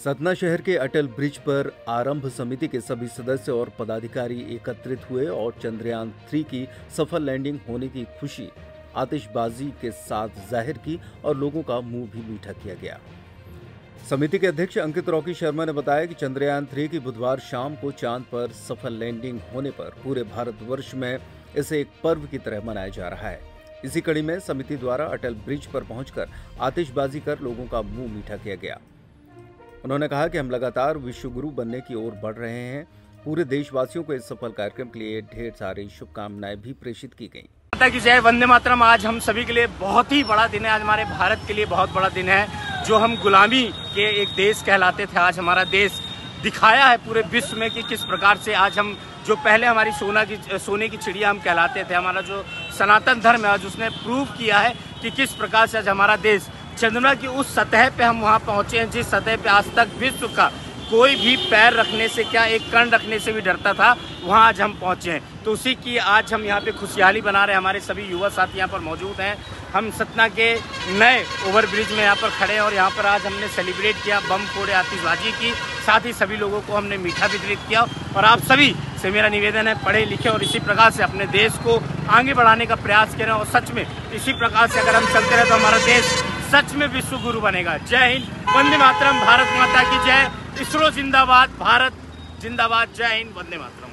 सतना शहर के अटल ब्रिज पर आरंभ समिति के सभी सदस्य और पदाधिकारी एकत्रित हुए और चंद्रयान 3 की सफल लैंडिंग होने की खुशी आतिशबाजी के साथ जाहिर की और लोगों का मुंह भी मीठा किया गया। समिति के अध्यक्ष अंकित रॉकी शर्मा ने बताया कि चंद्रयान 3 की बुधवार शाम को चांद पर सफल लैंडिंग होने पर पूरे भारतवर्ष में इसे एक पर्व की तरह मनाया जा रहा है। इसी कड़ी में समिति द्वारा अटल ब्रिज पर पहुंचकर आतिशबाजी कर लोगों का मुंह मीठा किया गया। उन्होंने कहा कि हम लगातार विश्व गुरु बनने की ओर बढ़ रहे हैं। पूरे देशवासियों को इस सफल कार्यक्रम के लिए ढेर सारी शुभकामनाएं भी प्रेषित की गईं। माता की जय, वंदे मातरम। आज हम सभी के लिए बहुत ही बड़ा दिन है। आज हमारे भारत के लिए बहुत बड़ा दिन है। जो हम गुलामी के एक देश कहलाते थे, आज हमारा देश दिखाया है पूरे विश्व में कि किस प्रकार से आज हम, जो पहले हमारी सोने की चिड़िया हम कहलाते थे, हमारा जो सनातन धर्म है आज उसने प्रूव किया है कि किस प्रकार से आज हमारा देश चंद्रमा की उस सतह पे हम वहाँ पहुँचे हैं जिस सतह पे आज तक विश्व का कोई भी पैर रखने से, क्या एक कण रखने से भी डरता था, वहाँ आज हम पहुँचे हैं। तो उसी की आज हम यहाँ पे खुशहाली बना रहे हैं। हमारे सभी युवा साथी यहाँ पर मौजूद हैं। हम सतना के नए ओवरब्रिज में यहाँ पर खड़े हैं और यहाँ पर आज हमने सेलिब्रेट किया, बम फोड़े, आतिशबाजी की, साथ ही सभी लोगों को हमने मीठा वितरित किया। और आप सभी से मेरा निवेदन है, पढ़े लिखे और इसी प्रकार से अपने देश को आगे बढ़ाने का प्रयास करें। और सच में इसी प्रकार से अगर हम चलते रहे तो हमारा देश सच में विश्व गुरु बनेगा। जय हिंद, वंदे मातरम, भारत माता की जय, इसरो जिंदाबाद, भारत जिंदाबाद, जय हिंद, वंदे मातरम।